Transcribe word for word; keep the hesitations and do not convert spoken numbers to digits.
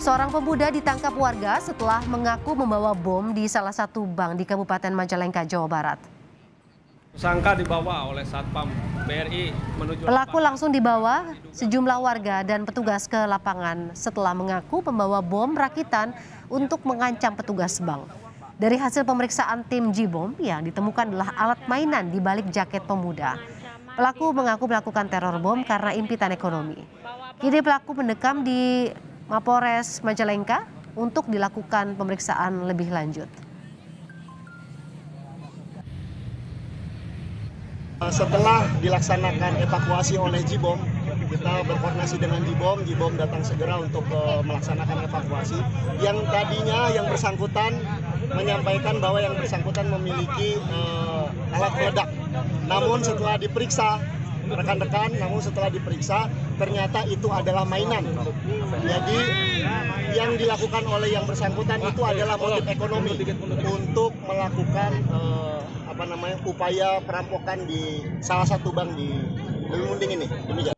Seorang pemuda ditangkap warga setelah mengaku membawa bom di salah satu bank di Kabupaten Majalengka, Jawa Barat. Tersangka dibawa oleh Satpam B R I menuju Pelaku langsung dibawa sejumlah warga dan petugas ke lapangan setelah mengaku membawa bom rakitan untuk mengancam petugas bank. Dari hasil pemeriksaan tim J-Bom yang ditemukan adalah alat mainan di balik jaket pemuda. Pelaku mengaku melakukan teror bom karena impitan ekonomi. Kini pelaku mendekam di Mapores Majalengka untuk dilakukan pemeriksaan lebih lanjut. Setelah dilaksanakan evakuasi oleh J-Bom, kita berkoordinasi dengan J-Bom, J-Bom datang segera untuk uh, melaksanakan evakuasi. Yang tadinya yang bersangkutan menyampaikan bahwa yang bersangkutan memiliki uh, alat peledak. Namun setelah diperiksa, rekan-rekan, namun setelah diperiksa ternyata itu adalah mainan. Jadi yang dilakukan oleh yang bersangkutan itu adalah motif ekonomi untuk melakukan uh, apa namanya upaya perampokan di salah satu bank di Lelumunding ini. Demikian.